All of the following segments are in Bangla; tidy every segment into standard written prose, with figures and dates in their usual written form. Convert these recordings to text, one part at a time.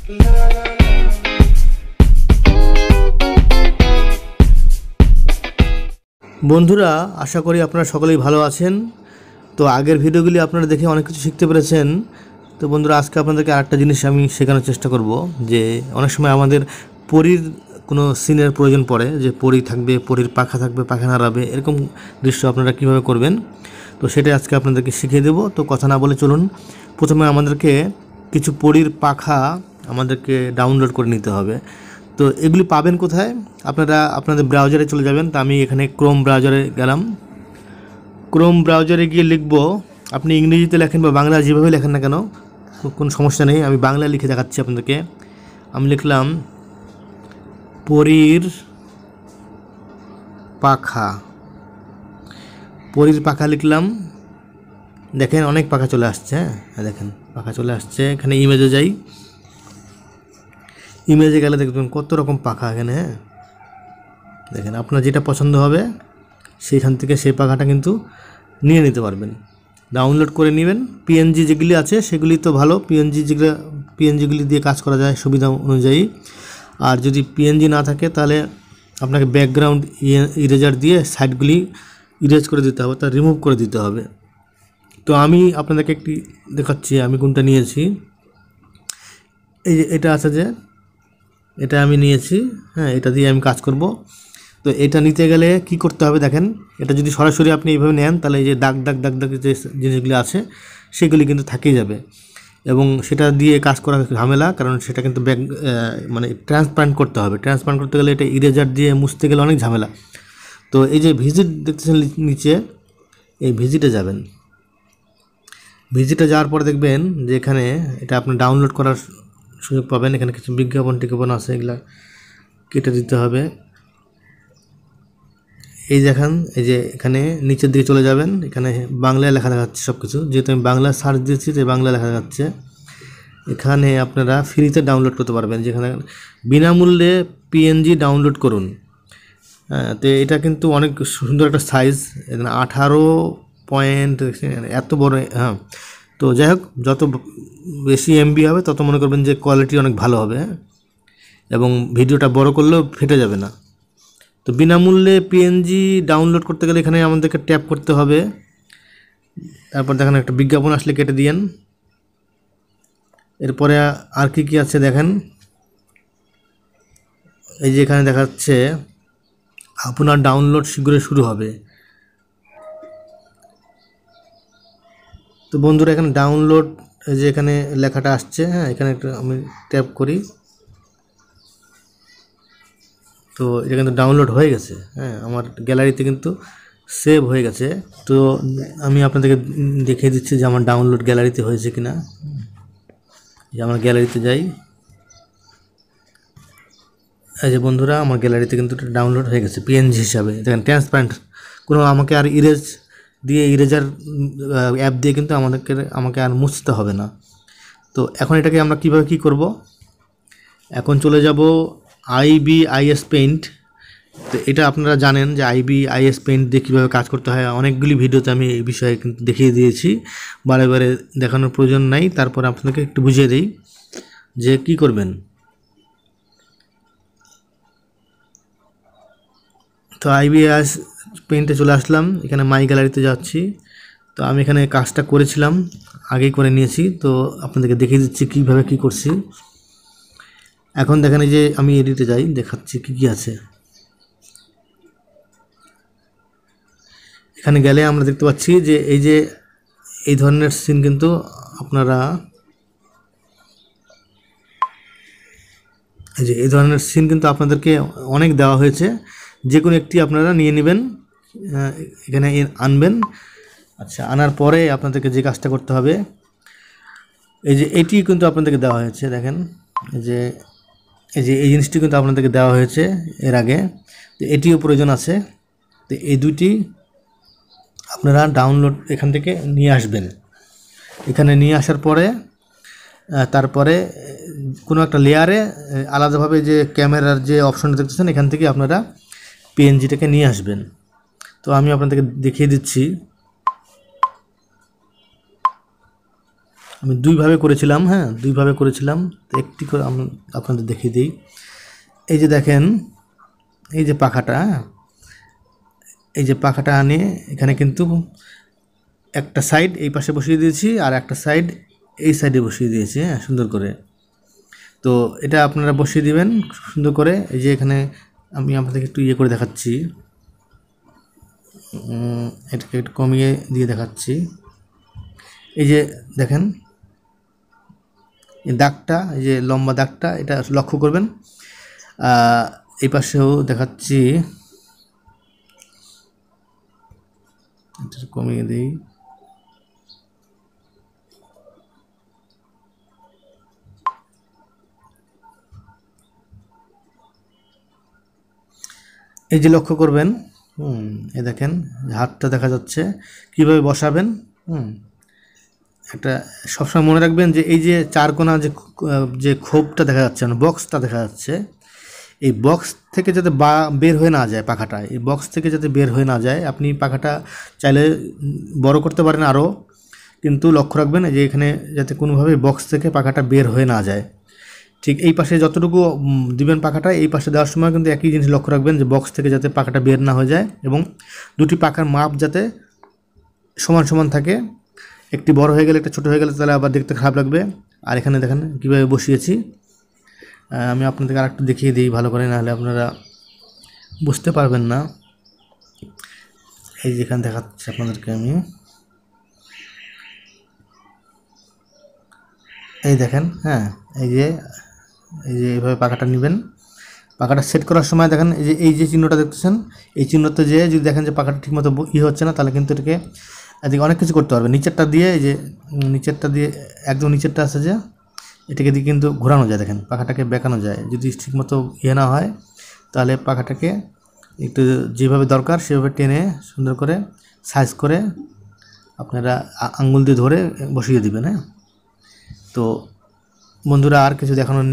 বন্ধুরা, আশা করি আপনারা সকলেই ভালো আছেন। তো আগের ভিডিওগুলি আপনারা দেখে অনেক কিছু শিখতে পেরেছেন। তো বন্ধুরা, আজকে আপনাদেরকে আরেকটা জিনিস আমি শেখানোর চেষ্টা করব, যে অনেক সময় আমাদের পরীর কোনো সিনের প্রয়োজন পড়ে, যে পরী থাকবে, পরীর পাখা থাকবে, পাখা নাড়াবে, এরকম দৃশ্য আপনারা কীভাবে করবেন, তো সেটাই আজকে আপনাদেরকে শিখিয়ে দেব। তো কথা না বলে চলুন, প্রথমে আমাদেরকে কিছু পরীর পাখা আমাদেরকে ডাউনলোড করে নিতে হবে। তো এগুলি পাবেন কোথায়? আপনারা আপনাদের ব্রাউজারে চলে যাবেন। তো আমি এখানে ক্রোম ব্রাউজারে গেলাম। ক্রোম ব্রাউজারে গিয়ে লিখব, আপনি ইংরেজিতে লেখেন বা বাংলা যেভাবে লেখেন না কেন, কোনো সমস্যা নেই, আমি বাংলা লিখে দেখাচ্ছি আপনাদেরকে। আমি লিখলাম পরীর পাখা, পরীর পাখা লিখলাম। দেখেন অনেক পাখা চলে আসছে। হ্যাঁ দেখেন পাখা চলে আসছে। এখানে ইমেজে যাই, ইমেজে গেলে দেখবেন কত রকম পাখা এখানে। হ্যাঁ দেখেন আপনার যেটা পছন্দ হবে সেইখান থেকে সেই পাখাটা কিন্তু নিয়ে নিতে পারবেন, ডাউনলোড করে নেবেন। পিএনজি যেগুলি আছে সেগুলি তো ভালো, পিএনজিগুলি দিয়ে কাজ করা যায় সুবিধা অনুযায়ী। আর যদি পিএনজি না থাকে তাহলে আপনাকে ব্যাকগ্রাউন্ড ইরেজার দিয়ে সাইডগুলি ইরেজ করে দিতে হবে, তা রিমুভ করে দিতে হবে। তো আমি আপনাদেরকে একটি দেখাচ্ছি আমি কোনটা নিয়েছি। এই যে এটা আছে, যে এটা আমি নিয়েছি। হ্যাঁ, এটা দিয়ে আমি কাজ করব। তো এটা নিতে গেলে কি করতে হবে দেখেন, এটা যদি সরাসরি আপনি এইভাবে নেন তাহলে এই যে দাগ দাগ দাগ দাগ যে জিনিসগুলি আছে সেগুলি কিন্তু থেকেই যাবে, এবং সেটা দিয়ে কাজ করা ঝামেলা, কারণ সেটা কিন্তু মানে ট্রান্সপারেন্ট করতে হবে। ট্রান্সপারেন্ট করতে গেলে এটা ইরেজার দিয়ে মুছতে গেলে অনেক ঝামেলা। তো এই যে ভিজিট দেখতেছেন নিচে, এই ভিজিটে যাবেন। ভিজিটে যাওয়ার পরে দেখবেন যে এখানে এটা আপনি ডাউনলোড করার সুযোগ পাবেন। এখানে কিছু বিজ্ঞাপন আছে, এগুলা কেটে দিতে হবে। এই দেখেন, এই যে এখানে নিচের দিকে চলে যাবেন, এখানে বাংলায় লেখা দেখাচ্ছে সব কিছু। যেহেতু আমি বাংলা সার্চ দিয়েছি তো বাংলা লেখা দেখাচ্ছে। এখানে আপনারা ফ্রিতে ডাউনলোড করতে পারবেন, যেখানে বিনামূল্যে পিএনজি ডাউনলোড করুন। হ্যাঁ, তো এটা কিন্তু অনেক সুন্দর একটা সাইজ, এখানে 18 পয়েন্ট, এত বড়। হ্যাঁ, তো যাই হোক, যত বেশি এমবি হবে তত মনে করবেন যে কোয়ালিটি অনেক ভালো হবে, এবং ভিডিওটা বড় করলেও ফেটে যাবে না। তো বিনামূল্যে পিএনজি ডাউনলোড করতে গেলে এখানে আমাদেরকে ট্যাপ করতে হবে। তারপর দেখেন একটা বিজ্ঞাপন আসলে কেটে দিয়েন। এরপরে আর কি কি আছে দেখেন, এই যে এখানে দেখাচ্ছে আপনার ডাউনলোড শীঘ্রই শুরু হবে। তো বন্ধুরা, এখানে ডাউনলোড, এই যে এখানে লেখাটা আসছে। হ্যাঁ, এখানে একটা আমি ট্যাপ করি, তো এটা কিন্তু ডাউনলোড হয়ে গেছে। হ্যাঁ, আমার গ্যালারিতে কিন্তু সেভ হয়ে গেছে। তো আমি আপনাদেরকে দেখিয়ে দিচ্ছি যে আমার ডাউনলোড গ্যালারিতে হয়েছে কিনা। যে আমার গ্যালারিতে যাই, এই যে বন্ধুরা, আমার গ্যালারিতে কিন্তু ডাউনলোড হয়ে গেছে পিএনজি হিসাবে। দেখেন ট্রান্সপারেন্ট, কোনো আমাকে আর ইরেজার অ্যাপ দিয়ে কিন্তু আমাকে আর মুছতে হবে না। তো এখন এটাকে আমরা কীভাবে কী করব, এখন চলে যাব IBIS পেইন্ট। তো এটা আপনারা জানেন যে IBIS পেইন্ট দিয়ে কীভাবে কাজ করতে হয়, অনেকগুলি ভিডিওতে আমি এই বিষয়ে কিন্তু দেখিয়ে দিয়েছি, বারে বারে দেখানোর প্রয়োজন নাই। তারপর আপনাদেরকে একটু বুঝিয়ে দিই যে কি করবেন। তো IBIS পেইন্টে চলে আসলাম, এখানে মাই গ্যালারিতে যাচ্ছি। তো আমি এখানে কাজটা করেছিলাম, আগেই করে নিয়েছি। তো আপনাদেরকে দেখিয়ে দিচ্ছি কীভাবে কী করছি। এখন দেখেন, এই যে আমি এডিটে যাই, দেখাচ্ছি কী কী আছে। এখানে গেলে আমরা দেখতে পাচ্ছি যে এই ধরনের সিন কিন্তু আপনারা, এই ধরনের সিন কিন্তু আপনাদেরকে অনেক দেওয়া হয়েছে। যে কোনো একটি আপনারা নিয়ে নেবেন, এখানে আনবেন। আচ্ছা, আনার পরে আপনাদেরকে যে কাজটা করতে হবে, এই যে এটি কিন্তু আপনাদেরকে দেওয়া হয়েছে। দেখেন এই জিনিসটি কিন্তু আপনাদেরকে দেওয়া হয়েছে এর আগে, তো এটিও প্রয়োজন আছে। তো এই দুইটি আপনারা ডাউনলোড এখান থেকে নিয়ে আসবেন। এখানে নিয়ে আসার পরে তারপরে কোনো একটা লেয়ারে আলাদাভাবে যে ক্যামেরার যে অপশনটা দেখতেছেন, এখান থেকে আপনারা পিএনজিটাকে নিয়ে আসবেন। তো আমি আপনাদেরকে দেখিয়ে দিচ্ছি। আমি দুইভাবে করেছিলাম, হ্যাঁ দুইভাবে করেছিলাম। তো একটি করে আমি আপনাদের দেখিয়ে দিই। এই যে দেখেন, এই যে পাখাটা, এই যে পাখাটা আনে এখানে কিন্তু একটা সাইড এই পাশে বসিয়ে দিয়েছি আর একটা সাইড এই সাইডে বসিয়ে দিয়েছি, হ্যাঁ সুন্দর করে। তো এটা আপনারা বসিয়ে দিবেন সুন্দর করে। এই যে এখানে আমি আপনাদেরকে একটু ইয়ে করে দেখাচ্ছি, এটাকে একটু কমিয়ে দিয়ে দেখাচ্ছি। এই যে দেখেন এই দাগটা, এই যে লম্বা দাগটা, এটা লক্ষ্য করবেন। এই পাশেও দেখাচ্ছি, এটা কমিয়ে দিই। এই যে লক্ষ্য করবেন, এই দেখেন হাতটা দেখা যাচ্ছে, কিভাবে বসাবেন। একটা সবসময় মনে রাখবেন যে এই যে চারকোনা যে খোপটা দেখা যাচ্ছে, মানে বক্সটা দেখা যাচ্ছে, এই বক্স থেকে যাতে বের হয়ে না যায় পাখাটা, এই বক্স থেকে যাতে বের হয়ে না যায়। আপনি পাখাটা চাইলে বড় করতে পারেন আরও, কিন্তু লক্ষ্য রাখবেন যে এখানে যাতে কোনোভাবে বক্স থেকে পাখাটা বের হয়ে না যায়। ঠিক এই পাশে যতটুকু দিবেন পাখাটা, এই পাশে দেওয়ার সময় কিন্তু একই জিনিস লক্ষ্য রাখবেন যে বক্স থেকে যাতে পাখাটা বের না হয়ে যায় এবং দুটি পাখার মাপ যাতে সমান সমান থাকে। একটি বড় হয়ে গেলে একটা ছোটো হয়ে গেলে তাহলে আবার দেখতে খারাপ লাগবে। আর এখানে দেখেন কীভাবে বসিয়েছি। আমি আপনাদেরকে আরেকটু দেখিয়ে দিই ভালো করে, নাহলে আপনারা বুঝতে পারবেন না। এই যেখানে দেখাচ্ছি আপনাদেরকে আমি, এই দেখেন, হ্যাঁ এই যে এইভাবে পাখাটা নেবেন। পাখাটা সেট করার সময় দেখেন এই যে চিহ্নটা দেখতেছেন, এই চিহ্নতে যে যদি দেখেন যে পাখাটা ঠিকমতো হচ্ছে না, তাহলে কিন্তু এটাকে এদিকে অনেক কিছু করতে পারবে। নিচেরটা দিয়ে, এই যে নিচেরটা দিয়ে একদম নিচেরটা আছে যে, এটাকে দিয়ে কিন্তু ঘোরানো যায়, দেখেন পাখাটাকে বেঁকানো যায়। যদি ঠিকমতো না হয় তাহলে পাখাটাকে একটু যেভাবে দরকার সেভাবে টেনে সুন্দর করে সাইজ করে আপনারা আঙ্গুল দিয়ে ধরে বসিয়ে দিবেন। হ্যাঁ, তো বন্ধুরা আর কিছু দেখানোর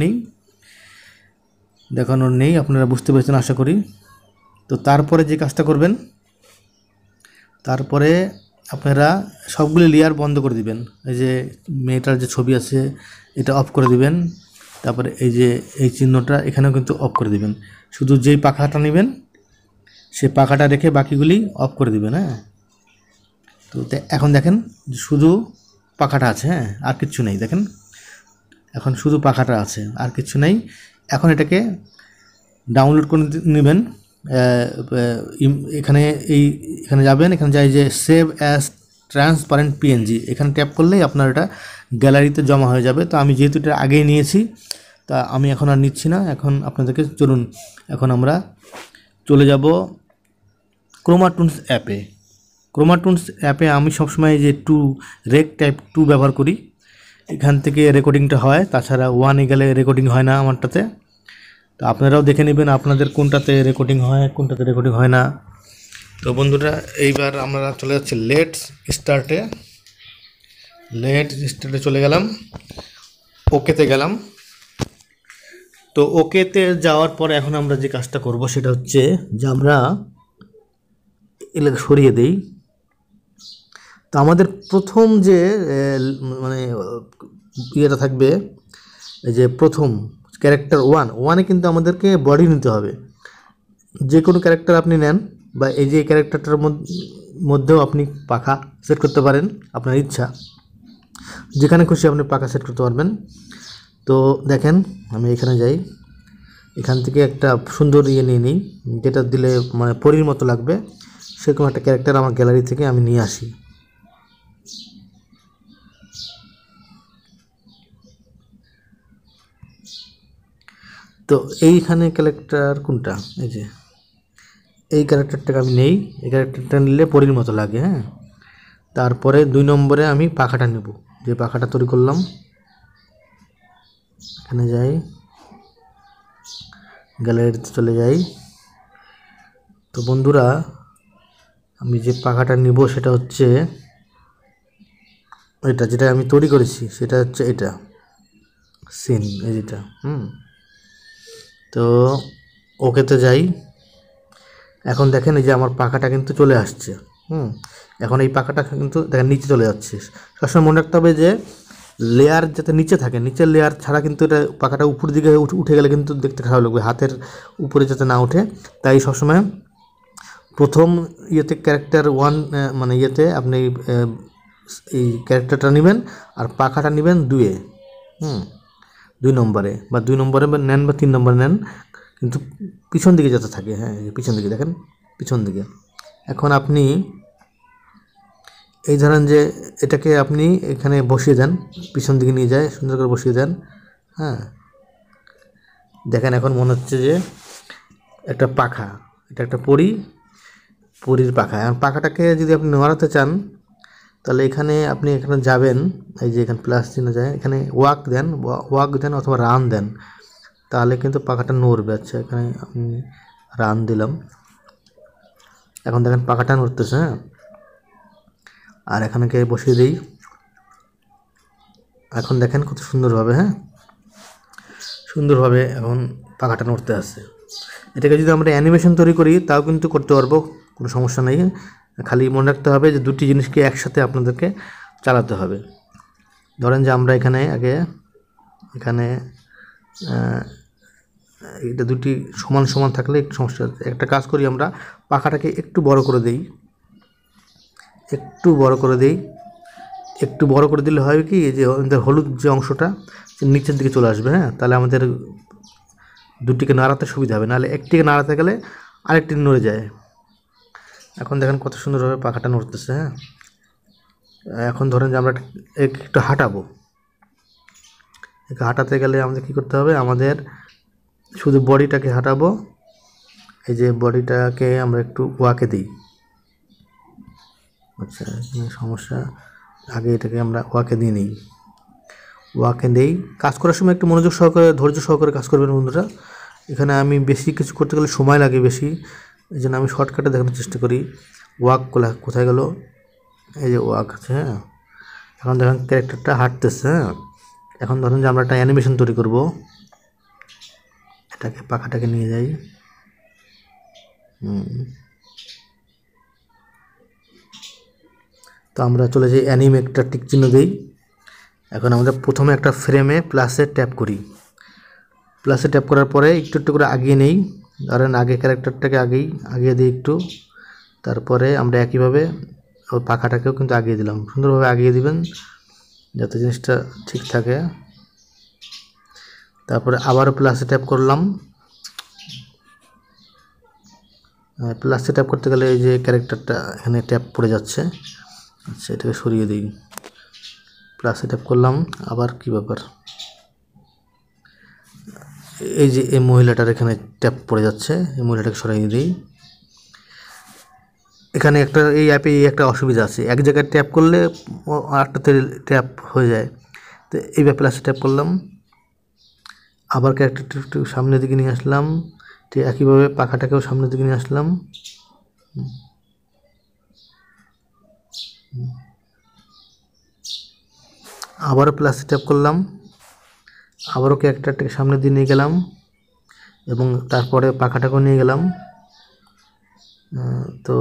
নেই, আপনারা বুঝতে পেরেছেন আশা করি। তো তারপরে যে কাজটা করবেন, তারপরে আপনারা সবগুলি লেয়ার বন্ধ করে দিবেন। এই যে মেয়েটার যে ছবি আছে এটা অফ করে দিবেন। তারপরে এই যে এই চিহ্নটা এখানেও কিন্তু অফ করে দিবেন। শুধু যেই পাখাটা নেবেন সেই পাখাটা রেখে বাকিগুলি অফ করে দিবেন। হ্যাঁ, তো এখন দেখেন শুধু পাখাটা আছে, হ্যাঁ আর কিচ্ছু নেই। দেখেন এখন শুধু পাখাটা আছে, আর কিচ্ছু নেই। এখন এটাকে ডাউনলোড করে নেবেন। এখানে যাবেন, এখানে যাই যে সেভ অ্যাজ ট্রান্সপারেন্ট পিএনজি, এখানে ট্যাপ করলেই আপনার এটা গ্যালারিতে জমা হয়ে যাবে। তো আমি যেহেতু এটা আগেই নিয়েছি, তা আমি এখন আর নিচ্ছি না। এখন আপনাদেরকে চলুন, এখন আমরা চলে যাব ক্রোমাটুনস অ্যাপে। ক্রোমাটুনস অ্যাপে আমি সবসময় যে রেক টাইপ 2 ব্যবহার করি, এখান থেকে রেকর্ডিংটা হয়, তাছাড়া 1 গেলে রেকর্ডিং হয় না আমারটাতে। তো আপনারাও দেখে নেবেন আপনাদের কোনটাতে রেকর্ডিং হয়, কোনটাতে রেকর্ডিং হয় না। তো বন্ধুরা এইবার আমরা চলে যাচ্ছি লেটস স্টার্টে চলে গেলাম, ওকেতে গেলাম। তো ওকেতে যাওয়ার পরে এখন আমরা যে কাজটা করব সেটা হচ্ছে যে আমরা এলাকা সরিয়ে দেই। তো আমাদের প্রথম যে মানে ইয়েটা থাকবে, এই যে প্রথম ক্যারেক্টার 1 কিন্তু আমাদেরকে বডি নিতে হবে। যে কোনো ক্যারেক্টার আপনি নেন, বা এই যে ক্যারেক্টারটার মধ্যেও আপনি পাখা সেট করতে পারেন, আপনার ইচ্ছা, যেখানে খুশি আপনি পাখা সেট করতে পারবেন। তো দেখেন আমি এখানে যাই, এখান থেকে একটা সুন্দর ইয়ে নিয়ে নিই, যেটা দিলে মানে পরীর মতো লাগবে, সেরকম একটা ক্যারেক্টার আমার গ্যালারি থেকে আমি নিয়ে আসি। তো এইখানে ক্যারেক্টার কোনটা, এই যে এই ক্যারেক্টারটাকে আমি নেই, এই ক্যারেক্টারটা নিলে পরীর মতো লাগে। হ্যাঁ, তারপরে 2 নম্বরে আমি পাখাটা নেব, যে পাখাটা তৈরি করলাম। এখানে যাই, গ্যালারিতে চলে যাই। তো বন্ধুরা আমি যে পাখাটা নিব সেটা হচ্ছে এটা, যেটা আমি তৈরি করেছি সেটা হচ্ছে এটা সিন, এই যেটা। তো ওকেতে যাই। এখন দেখেন এই যে আমার পাখাটা কিন্তু চলে আসছে। এখন এই পাখাটা কিন্তু দেখেন নিচে চলে যাচ্ছে। সবসময় মনে রাখতে হবে যে লেয়ার যাতে নিচে থাকে, নিচের লেয়ার ছাড়া কিন্তু এটা পাখাটা উপর দিকে উঠে গেলে কিন্তু দেখতে খারাপ লাগবে, হাতের উপরে যাতে না ওঠে। তাই সবসময় প্রথম ইয়েতে ক্যারেক্টার 1 মানে ইয়েতে আপনি এই ক্যারেক্টারটা নেবেন আর পাখাটা নেবেন 2-এ, 2 নম্বরে, বা 2 নম্বরে নেন বা 3 নম্বরে নেন, কিন্তু পিছন দিকে যাতে থাকে। হ্যাঁ, পিছন দিকে দেখেন, পিছন দিকে। এখন আপনি এই ধরেন যে এটাকে আপনি এখানে বসিয়ে দেন, পিছন দিকে নিয়ে যায় সুন্দর করে বসিয়ে দেন। হ্যাঁ, দেখেন এখন মনে হচ্ছে যে একটা পাখা, এটা একটা পরীর পাখা। এখন পাখাটাকে যদি আপনি নড়াতে চান তাহলে এখানে আপনি এখানে যাবেন, এই যে এখানে প্লাস চিহ্ন যায়, এখানে ওয়াক দেন অথবা রান দেন, তাহলে কিন্তু পাখাটা নড়বে। আচ্ছা, এখানে আমি রান দিলাম, এখন দেখেন পাখাটা নড়তেছে। হ্যাঁ, আর এখানেকে বসিয়ে দিই, এখন দেখেন কত সুন্দরভাবে, হ্যাঁ সুন্দরভাবে এখন পাখাটা নড়তে আসছে। এটাকে যদি আমরা অ্যানিমেশন তৈরি করি তাও কিন্তু করতে পারবো, কোনো সমস্যা নেই। খালি মনে রাখতে হবে যে দুটি জিনিসকে একসাথে আপনাদেরকে চালাতে হবে। ধরেন যে আমরা এখানে এটা দুটি সমান সমান থাকলে একটু সমস্যা। একটা কাজ করি, আমরা পাখাটাকে একটু বড় করে দিই, একটু বড় করে দিলে হয় কি, যে আমাদের হলুদ যে অংশটা নিচের দিকে চলে আসবে। হ্যাঁ, তাহলে আমাদের দুটিকে নাড়াতে সুবিধা হবে, নাহলে একটিকে নাড়াতে গেলে আরেকটি নড়ে যায়। এখন দেখেন কত সুন্দরভাবে পাখাটা নড়তেছে। হ্যাঁ, এখন ধরেন যে আমরা একটু হাঁটাবো, হাঁটাতে গেলে আমাদের কী করতে হবে, আমাদের শুধু বডিটাকে হাঁটাবো, এই যে বডিটাকে আমরা একটু ওয়াকে দিই। আচ্ছা, সমস্যা, আগে এটাকে আমরা ওয়াকে দিয়ে নিই, কাজ করার সময় একটু মনোযোগ সহকারে ধৈর্য সহকারে কাজ করবেন বন্ধুরা। এখানে আমি বেশি কিছু করতে গেলে সময় লাগে বেশি, এই জন্য আমি শর্টকাটে দেখানোর চেষ্টা করি। ওয়াক কোথায় গেল, এই যে ওয়াক আছে। হ্যাঁ, এখন দেখেন ক্যারেক্টারটা হাঁটতেছে। হ্যাঁ, এখন ধরুন যে আমরা একটা অ্যানিমেশন তৈরি করব, এটাকে পাখাটাকে নিয়ে যাই। তো আমরা চলে যাই অ্যানিমেটটা টিক চিহ্ন দিই। এখন আমরা প্রথমে একটা ফ্রেমে প্লাসে ট্যাপ করি, প্লাসে ট্যাপ করার পরে একটু একটু করে আগিয়ে নেই। ধরেন আগে ক্যারেক্টারটাকে আগিয়ে দিই একটু, তারপরে আমরা একইভাবে ওই পাখাটাকেও কিন্তু আগিয়ে দিলাম। সুন্দরভাবে আগিয়ে দিবেন যাতে জিনিসটা ঠিক থাকে। তারপরে আবারও প্লাসে ট্যাপ করলাম, প্লাসে ট্যাপ করতে গেলে এই যে ক্যারেক্টারটা এখানে ট্যাপ পড়ে যাচ্ছে। আচ্ছা, এটাকে সরিয়ে দিই, প্লাসে ট্যাপ করলাম, আবার কি ব্যাপার, এই যে এই মহিলাটার এখানে ট্যাপ পড়ে যাচ্ছে, এই মহিলাটাকে সরিয়ে দিই। এখানে এই অ্যাপে একটা অসুবিধা আছে, এক জায়গায় ট্যাপ করলে আরেকটাতে ট্যাপ হয়ে যায়। তো এইভাবে প্লাসে ট্যাপ করলাম, আবার ক্যারেক্টারটা একটু সামনের দিকে নিয়ে আসলাম, ঠিক একইভাবে পাখাটাকেও সামনের দিকে নিয়ে আসলাম। আবারও প্লাসে ট্যাপ করলাম, আবারও ক্যারেক্টারটাকে সামনের দিকে নিয়ে গেলাম এবং তারপরে পাখাটাকেও নিয়ে গেলাম। তো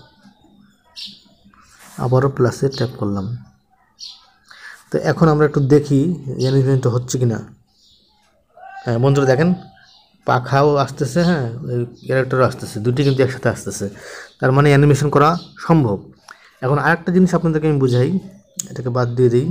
আবারও প্লাসে ট্যাপ করলাম। তো এখন আমরা একটু দেখি অ্যানিমেশনটা হচ্ছে কি না। হ্যাঁ বন্ধুরা, দেখেন পাখাও আসতেছে, হ্যাঁ ক্যারেক্টারও আসতেছে, দুটি কিন্তু একসাথে আসতেছে, তার মানে অ্যানিমেশন করা সম্ভব। এখন আরেকটা জিনিস আপনাদেরকে আমি বুঝাই, এটাকে বাদ দিয়ে দিই,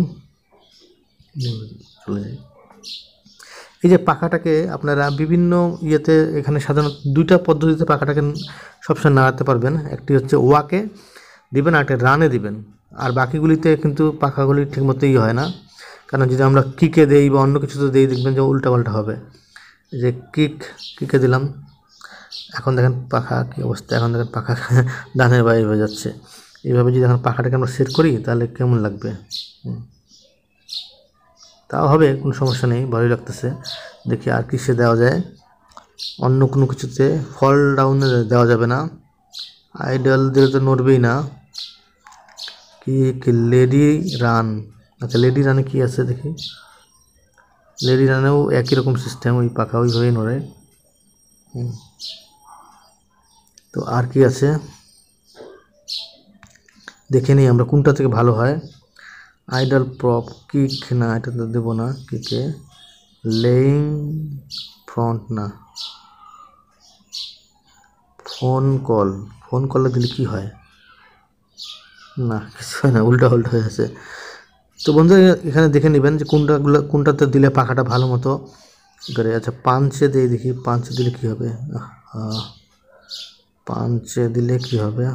চলে যাই। এই যে পাখাটাকে আপনারা বিভিন্ন ইয়েতে, এখানে সাধারণত দুইটা পদ্ধতিতে পাখাটাকে সবসময় নাড়াতে পারবেন। একটি হচ্ছে ওয়াকে দিবেন আর একটা রানে দিবেন, আর বাকিগুলিতে কিন্তু পাখাগুলি ঠিকমতো হয় না। কারণ যদি আমরা কিকে দেই বা অন্য কিছুতে দেই, দেখবেন যে উল্টাপাল্টা হবে। এই যে কিকে দিলাম, এখন দেখেন পাখা কী অবস্থা, এখন দেখেন পাখা ডানের বাইরে হয়ে যাচ্ছে। এইভাবে যদি এখন পাখাটাকে আমরা সেট করি তাহলে কেমন লাগবে, তাও হবে, কোনো সমস্যা নেই, ভালোই লাগতেছে। দেখি আর কিসে দেওয়া যায়, অন্য কোনো কিছুতে ফল ডাউনে দেওয়া যাবে না, আইডল দিলে তো নড়বেই না। কি লেডি রান, আচ্ছা লেডি রানে কি আছে দেখি, লেডি রানেও একই রকম সিস্টেম, ওই পাখা ওইভাবেই নড়ে। তো আর কি আছে দেখে নিই আমরা কোনটা থেকে ভালো হয়। আইডল প্রপ কিক না, এটা তো দেবো না কিকে। লেইং ফ্রন্ট না, ফোন কল, ফোন কলে দিলে কি হয় না, কিছু হয় না, উল্টা উল্টা হয়ে আছে। তো বন্ধু এখানে দেখে নেবেন যে কোনটাতে দিলে পাখাটা ভালো মতো করে। আচ্ছা পাঞ্চে দিয়ে দেখি, পাঞ্চে দিলে কি হবে, পাঞ্চে দিলে কি হবে,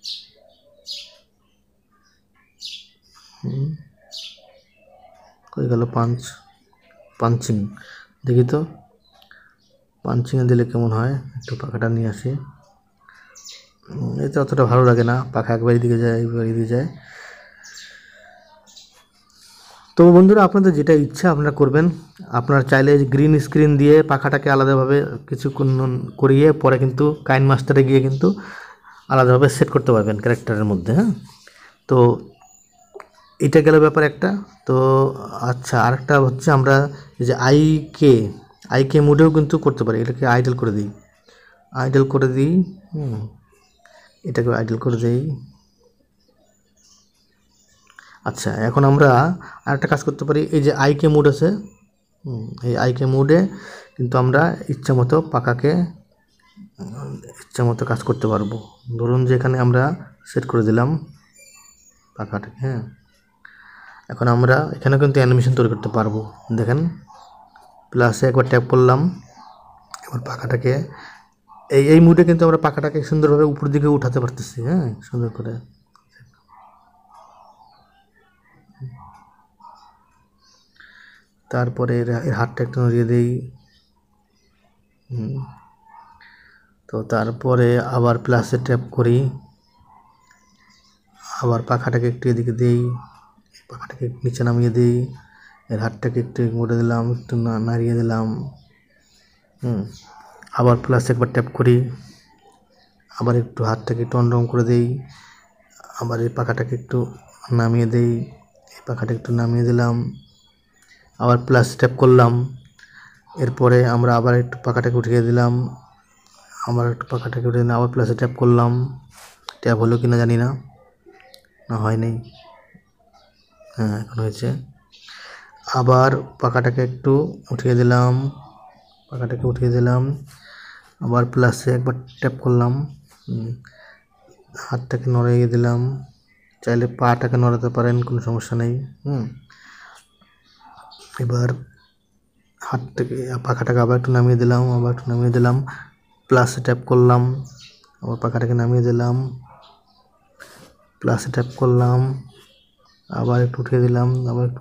কই গেল পাঞ্চিং, দেখি তো পাঞ্চিংয়ে দিলে কেমন হয়, একটু পাখাটা নিয়ে আসি। এতে অতটা ভালো লাগে না, পাখা একবার এদিকে যায় একবার এদিকে যায়। তো বন্ধুরা আপনাদের যেটা ইচ্ছা আপনারা করবেন। আপনারা চাইলে গ্রিন স্ক্রিন দিয়ে পাখাটাকে আলাদাভাবে কিছুক্ষণ করিয়ে পরে কিন্তু কাইন মাস্টারে গিয়ে কিন্তু আলাদাভাবে সেট করতে পারবেন ক্যারেক্টারের মধ্যে। হ্যাঁ, তো এটা গেল ব্যাপার একটা। তো আচ্ছা আরেকটা হচ্ছে আমরা যে আইকে মোডেও কিন্তু করতে পারি। এটাকে আইডল করে দিই, এটাকে আইডল করে দিই। আচ্ছা এখন আমরা আরেকটা কাজ করতে পারি, এই যে আইকে মোড আছে, এই আইকে মোডে কিন্তু আমরা ইচ্ছা মতো পাখাকে ইচ্ছা মতো কাজ করতে পারবো। ধরুন যে এখানে আমরা সেট করে দিলাম পাখাটাকে। হ্যাঁ, এখন আমরা এখানে কিন্তু অ্যানিমেশন তৈরি করতে পারবো। দেখেন প্লাসে একবার ট্যাপ করলাম, এবার পাখাটাকে এই মুডে কিন্তু আমরা পাখাটাকে সুন্দরভাবে উপর দিকে উঠাতে পারতেছি। হ্যাঁ, সুন্দর করে। তারপরে এর হাতটা একটু নড়িয়ে দিই। তো তারপরে আবার প্লাসে ট্যাপ করি, আবার পাখাটাকে একটু এদিকে দিই, পাখাটাকে নিচে নামিয়ে দিই, এর হাতটাকে একটু মুড়ে দিলাম, একটু নাড়িয়ে দিলাম। আবার প্লাসে একবার ট্যাপ করি, আবার একটু হাতটাকে একটু অন্যরকম করে দিই, আবার এই পাখাটাকে একটু নামিয়ে দিই, এই পাখাটা একটু নামিয়ে দিলাম, আবার প্লাস ট্যাপ করলাম। এরপরে আমরা আবার একটু পাখাটাকে উঠিয়ে দিলাম, আবার একটু পাখাটাকে উঠিয়ে দিলাম, আবার প্লাসে ট্যাপ করলাম। ট্যাপ হলো কিনা জানি না, না হয়নি। হ্যাঁ এখন হয়েছে। আবার পাখাটাকে একটু উঠিয়ে দিলাম, আবার প্লাসে একবার ট্যাপ করলাম, হাতটাকে নড়িয়ে দিলাম, চাইলে পাটাকে নড়াতে পারেন, কোনো সমস্যা নেই। এবার হাতটাকে পাখাটাকে আবার একটু নামিয়ে দিলাম, প্লাসে ট্যাপ করলাম, আবার পাখাটাকে নামিয়ে দিলাম, প্লাসে ট্যাপ করলাম, আবার একটু উঠিয়ে দিলাম,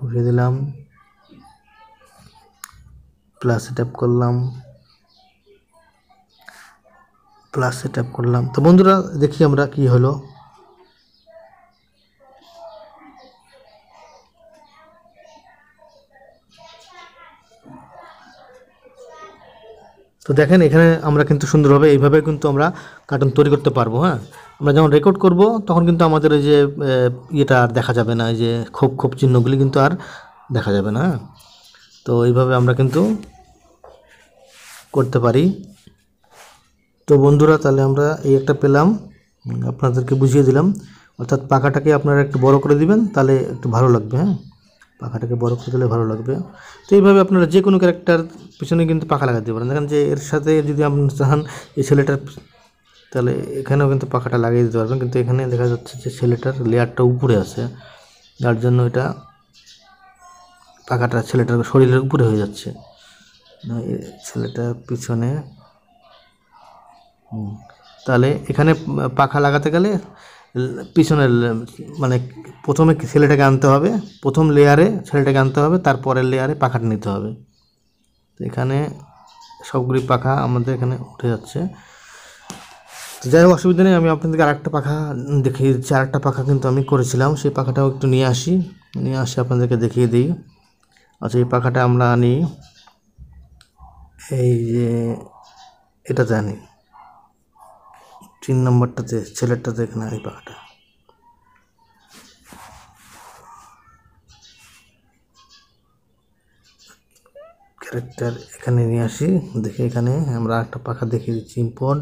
প্লাসে ট্যাপ করলাম, তো বন্ধুরা দেখি আমরা কি হলো। তো দেখেন এখানে আমরা কিন্তু সুন্দরভাবে এইভাবে কিন্তু আমরা কার্টুন তৈরি করতে পারবো। হ্যাঁ, আমরা যখন রেকর্ড করব তখন কিন্তু আমাদের এই যে ইয়েটা আর দেখা যাবে না, এই যে খোপ চিহ্নগুলি কিন্তু আর দেখা যাবে না। তো এইভাবে আমরা কিন্তু করতে পারি। তো বন্ধুরা তাহলে আমরা এই একটা পেলাম, আপনাদেরকে বুঝিয়ে দিলাম। অর্থাৎ পাখাটাকে আপনারা একটু বড় করে দিবেন, তাহলে একটু ভালো লাগবে। হ্যাঁ, পাখাটাকে বড় করে দিলে ভালো লাগবে। তো এইভাবে আপনারা যে কোনো ক্যারেক্টার পিছনে কিন্তু পাখা লাগাতে পারেন। দেখেন যে এর সাথে যদি আপনি চান এই ছেলেটার, তাহলে এখানেও কিন্তু পাখাটা লাগিয়ে দিতে পারবেন। কিন্তু এখানে দেখা যাচ্ছে যে ছেলেটার লেয়ারটা উপরে আছে, যার জন্য এটা পাখাটা ছেলেটার শরীরের উপরে হয়ে যাচ্ছে। ছেলেটার পিছনে তাহলে এখানে পাখা লাগাতে গেলে পিছনের মানে প্রথমে ছেলেটাকে আনতে হবে, প্রথম লেয়ারে ছেলেটাকে আনতে হবে, তারপরের লেয়ারে পাখাটা নিতে হবে। তো এখানে সবগুলি পাখা আমাদের এখানে উঠে যাচ্ছে। তো যাই হোক অসুবিধা নেই, আমি আপনাদেরকে আরেকটা পাখা দেখিয়ে দিচ্ছি। আরেকটা পাখা কিন্তু আমি করেছিলাম, সেই পাখাটাও একটু নিয়ে আসি আপনাদেরকে দেখিয়ে দিই। আচ্ছা এই পাখাটা আমরা আনি, এই যে এটাতে আনি 3 নম্বরটাতে, ছেলেরটাতে, এখানে এই পাখাটা। ক্যারেক্টার এখানে নিয়ে আসি, দেখে এখানে আমরা একটা পাখা দেখিয়ে দিচ্ছি, ইম্পোর্ট।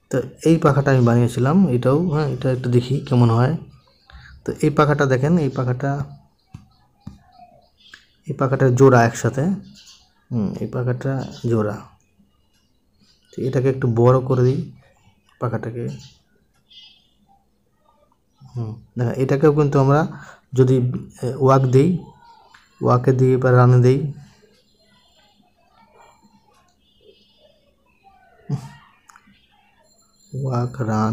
তো এই পাখাটা আমি বানিয়েছিলাম, এটাও হ্যাঁ, এটা একটু দেখি কেমন হয়। তো এই পাখাটা দেখেন, এই পাখাটা জোড়া একসাথে, এই পাখাটা জোড়া। তো এটাকে একটু বড় করে দিই পাখাটাকে। দেখেন এটাকেও কিন্তু আমরা যদি ওয়াক দিই, ওয়াকে দিই বা রানে দিই, ওয়াক রান,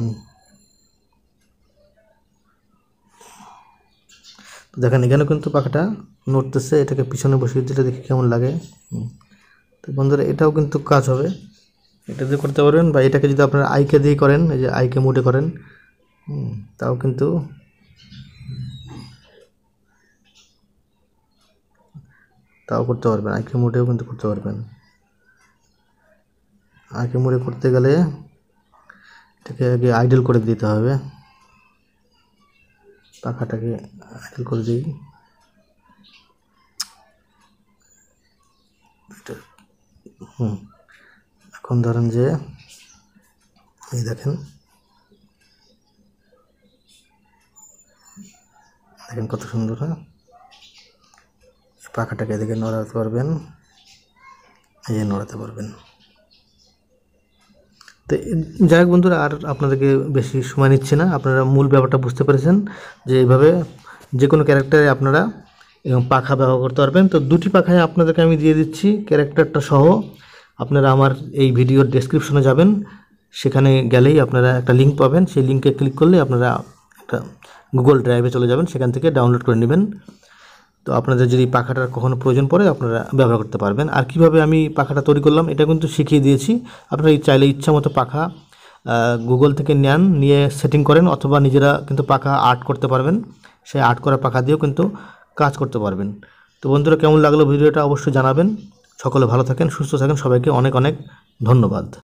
দেখেন এখানে কিন্তু পাখাটা নড়তেছে। এটাকে পিছনে বসিয়ে দিলে দেখি কেমন লাগে। তো বন্ধুরা এটাও কিন্তু কাজ হবে, এটা দিয়ে করতে পারবেন। বা এটাকে যদি আপনারা আইকে দিয়ে করেন, এই যে আইকে মোডে করেন, তাও কিন্তু করতে পারবেন। আইকে মোডেও কিন্তু করতে পারবেন। আইকে মোডে করতে গেলে এটাকে আগে আইডল করে দিতে হবে, পাখাটাকে আইডল করে দিই। এখন ধরেন যে এই দেখেন কত সুন্দর, পাখাটাকে এদিকে নড়াতে পারবেন, এই যে নড়াতে পারবেন। তো যাই হোক বন্ধুরা, আর আপনাদেরকে বেশি সময় নিচ্ছে না, আপনারা মূল ব্যাপারটা বুঝতে পেরেছেন যে এইভাবে যে কোনো ক্যারেক্টারে আপনারা এবং পাখা ব্যবহার করতে পারবেন। তো দুটি পাখায় আপনাদেরকে আমি দিয়ে দিচ্ছি ক্যারেক্টারটা সহ। আপনারা আমার এই ভিডিওর ডেসক্রিপশনে যাবেন, সেখানে গেলেই আপনারা একটা লিঙ্ক পাবেন। সেই লিঙ্কে ক্লিক করলে আপনারা একটা গুগল ড্রাইভে চলে যাবেন, সেখান থেকে ডাউনলোড করে নেবেন। তো আপনাদের যদি পাখাটার কখনো প্রয়োজন পড়ে আপনারা ব্যবহার করতে পারবেন। আর কিভাবে আমি পাখাটা তৈরি করলাম এটা কিন্তু শিখিয়ে দিয়েছি। আপনারা চাইলে ইচ্ছা মতো পাখা গুগল থেকে নেন, নিয়ে সেটিং করেন, অথবা নিজেরা কিন্তু পাখা আর্ট করতে পারবেন। সেই আর্ট করা পাখা দিয়েও কিন্তু কাজ করতে পারবেন। তো বন্ধুরা কেমন লাগলো ভিডিওটা অবশ্যই জানাবেন। সকলে ভালো থাকেন, সুস্থ থাকেন, সবাইকে অনেক অনেক ধন্যবাদ।